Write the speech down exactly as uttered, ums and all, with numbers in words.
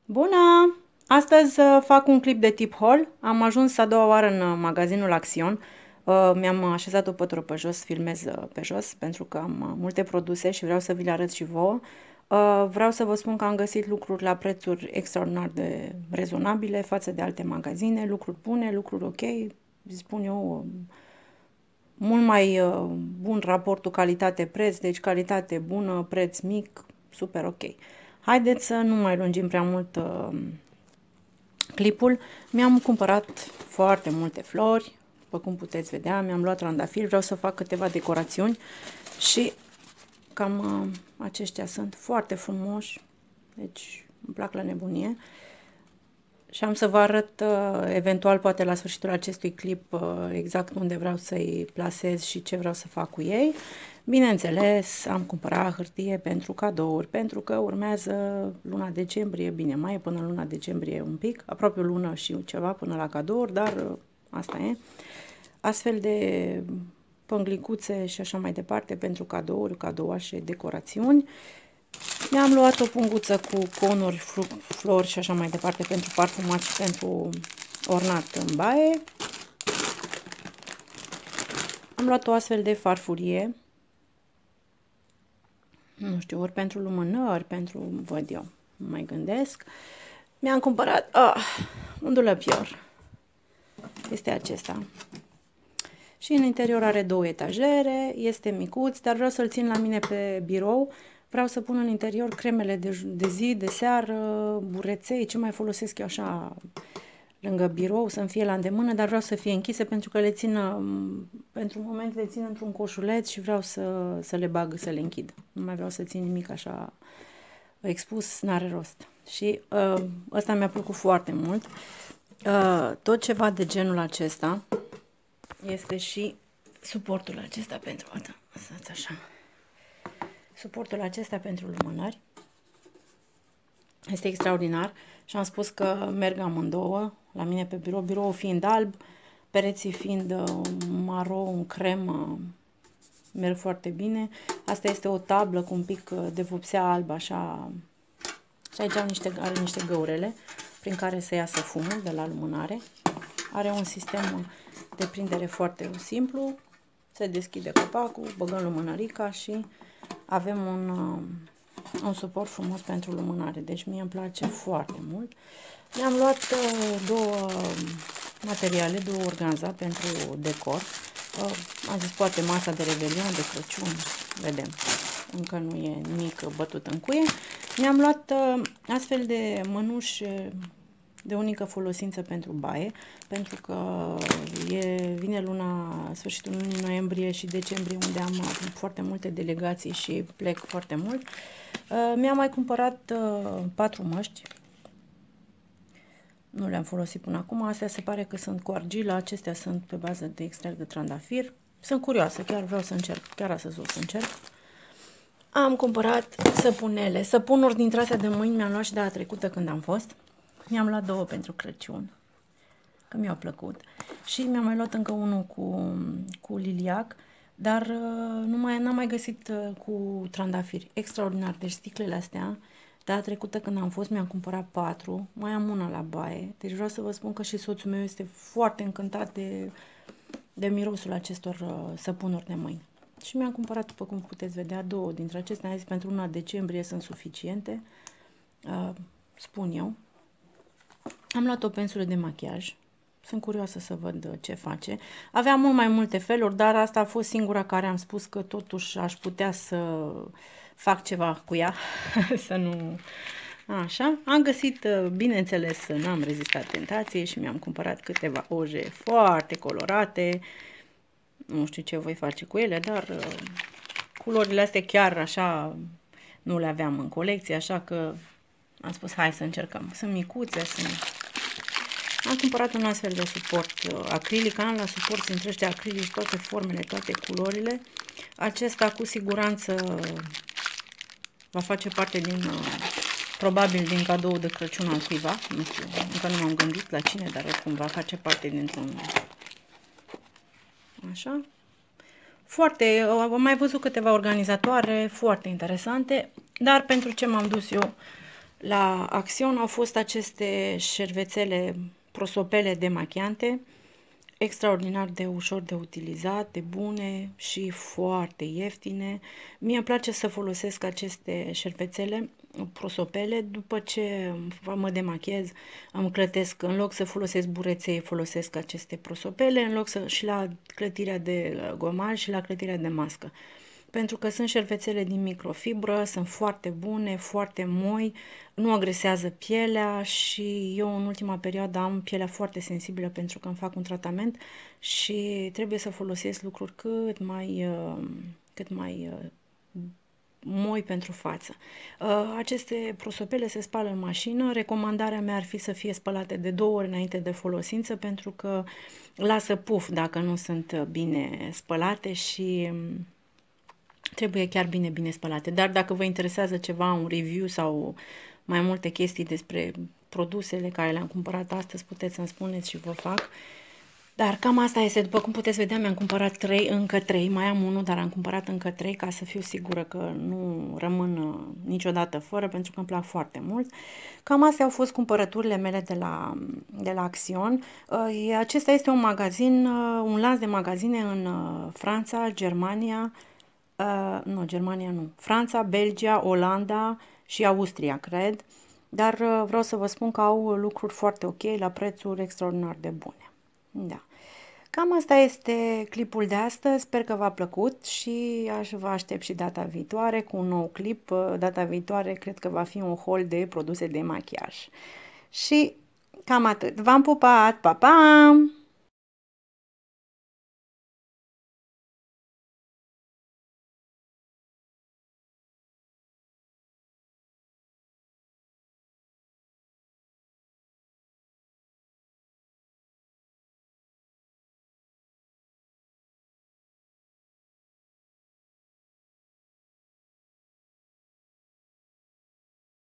Bună! Astăzi uh, fac un clip de tip haul. Am ajuns a doua oară în uh, magazinul Action. Uh, mi-am așezat o pătură pe jos, filmez uh, pe jos, pentru că am uh, multe produse și vreau să vi le arăt și vouă. Uh, vreau să vă spun că am găsit lucruri la prețuri extraordinar de rezonabile față de alte magazine, lucruri bune, lucruri ok, spun eu, uh, mult mai uh, bun raportul calitate-preț, deci calitate bună, preț mic, super ok. Haideți să nu mai lungim prea mult uh, clipul. Mi-am cumpărat foarte multe flori, după cum puteți vedea, mi-am luat trandafiri, vreau să fac câteva decorațiuni și cam uh, aceștia sunt foarte frumoși, deci îmi plac la nebunie. Și am să vă arăt uh, eventual, poate la sfârșitul acestui clip, uh, exact unde vreau să-i plasez și ce vreau să fac cu ei. Bineînțeles, am cumpărat hârtie pentru cadouri, pentru că urmează luna decembrie, bine, mai e până luna decembrie un pic, aproape o lună și ceva până la cadouri, dar uh, asta e. Astfel de pânglicuțe și așa mai departe pentru cadouri, cadouașe, decorațiuni. Mi-am luat o punguță cu conuri, flori și așa mai departe pentru parfumat și pentru ornat în baie. Am luat o astfel de farfurie, nu știu, ori pentru lumânări, pentru, văd eu, nu mai gândesc. Mi-am cumpărat ah, un dulăpior, este acesta. Și în interior are două etajere, este micuț, dar vreau să-l țin la mine pe birou. Vreau să pun în interior cremele de, de zi, de seară, bureței, ce mai folosesc eu așa lângă birou, să-mi fie la îndemână, dar vreau să fie închise pentru că le țin, pentru moment le țin într-un coșuleț și vreau să, să le bag, să le închid. Nu mai vreau să țin nimic așa expus, n-are rost. Și uh, ăsta mi-a plăcut foarte mult. Uh, tot ceva de genul acesta este și suportul acesta pentru, asta, asta așa. Suportul acesta pentru lumânări este extraordinar și am spus că merg amândouă la mine pe birou, biroul fiind alb, pereții fiind maro, un crem, merg foarte bine. Asta este o tablă cu un pic de vopsea alb, așa, și aici au niște, are niște găurele prin care să iasă fumul de la lumânare. Are un sistem de prindere foarte simplu, se deschide capacul, băgăm lumânărica și avem un, un suport frumos pentru lumânare, deci mie îmi place foarte mult. Mi-am luat două materiale, două organza pentru decor. Am zis poate masa de revelion, de Crăciun, vedem, încă nu e nimic bătut în cuie. Mi-am luat astfel de mănuși de unică folosință pentru baie, pentru că e, vine luna, sfârșitul lunii noiembrie și decembrie, unde am foarte multe delegații și plec foarte mult. Uh, Mi-am mai cumpărat uh, patru măști. Nu le-am folosit până acum. Astea se pare că sunt cu argilă, acestea sunt pe bază de extract de trandafir. Sunt curioasă, chiar vreau să încerc, chiar astăzi o să încerc. Am cumpărat săpunele, săpunuri dintre astea de mâini, mi-am luat și data trecută când am fost. Mi-am luat două pentru Crăciun, că mi-au plăcut. Și mi-am mai luat încă unul cu, cu liliac, dar uh, nu mai, n-am mai găsit uh, cu trandafiri. Extraordinar, deci sticlele astea, data trecută când am fost, mi-am cumpărat patru, mai am una la baie. Deci vreau să vă spun că și soțul meu este foarte încântat de, de mirosul acestor uh, săpunuri de mâini. Și mi-am cumpărat, după cum puteți vedea, două dintre acestea. Am zis, pentru luna decembrie sunt suficiente, uh, spun eu. Am luat o pensulă de machiaj. Sunt curioasă să văd ce face. Aveam mult mai multe feluri, dar asta a fost singura care am spus că totuși aș putea să fac ceva cu ea. Să nu... Așa. Am găsit, bineînțeles, n-am rezistat tentației și mi-am cumpărat câteva oje foarte colorate. Nu știu ce voi face cu ele, dar culorile astea chiar așa nu le aveam în colecție, așa că am spus hai să încercăm. Sunt micuțe, sunt... Am cumpărat un astfel de suport acrilic, am la suport dintre ăștia acrilici toate formele, toate culorile. Acesta cu siguranță va face parte din, probabil din cadou de Crăciun al cuiva, nu știu, încă nu m-am gândit la cine, dar oricum va face parte dintr-un... Așa. Foarte, am mai văzut câteva organizatoare foarte interesante, dar pentru ce m-am dus eu La Action au fost aceste șervețele prosopele demachiante, extraordinar de ușor de utilizat, de bune și foarte ieftine. Mie îmi place să folosesc aceste șervețele prosopele după ce mă demachez, îmi clătesc, în loc să folosesc bureței, folosesc aceste prosopele, în loc să și la clătirea de gomaj și la clătirea de mască. Pentru că sunt șervețele din microfibră, sunt foarte bune, foarte moi, nu agresează pielea și eu în ultima perioadă am pielea foarte sensibilă pentru că îmi fac un tratament și trebuie să folosesc lucruri cât mai, cât mai moi pentru față. Aceste prosopele se spală în mașină. Recomandarea mea ar fi să fie spălate de două ori înainte de folosință pentru că lasă puf dacă nu sunt bine spălate și trebuie chiar bine, bine spălate. Dar dacă vă interesează ceva, un review sau mai multe chestii despre produsele care le-am cumpărat astăzi, puteți să-mi spuneți și vă fac. Dar cam asta este. După cum puteți vedea, mi-am cumpărat trei, încă trei, mai am unul, dar am cumpărat încă trei ca să fiu sigură că nu rămân niciodată fără, pentru că îmi plac foarte mult. Cam astea au fost cumpărăturile mele de la, de la Action. Acesta este un magazin, un lanț de magazine în Franța, Germania, Uh, nu, Germania nu. Franța, Belgia, Olanda și Austria, cred. Dar uh, vreau să vă spun că au lucruri foarte ok la prețuri extraordinar de bune. Da. Cam asta este clipul de astăzi. Sper că v-a plăcut și aș vă aștept și data viitoare cu un nou clip. Data viitoare cred că va fi un haul de produse de machiaj. Și cam atât. V-am pupat! Pa, pa!